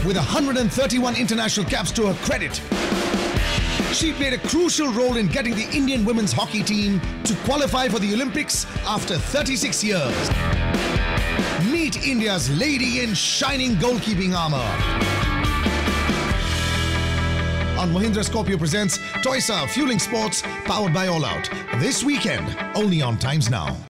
with 131 international caps to her credit. She played a crucial role in getting the Indian women's hockey team to qualify for the Olympics after 36 years. Meet India's lady in shining goalkeeping armour. On Mahindra Scorpio presents TOISA Fueling Sports, powered by All Out. This weekend, only on Times Now.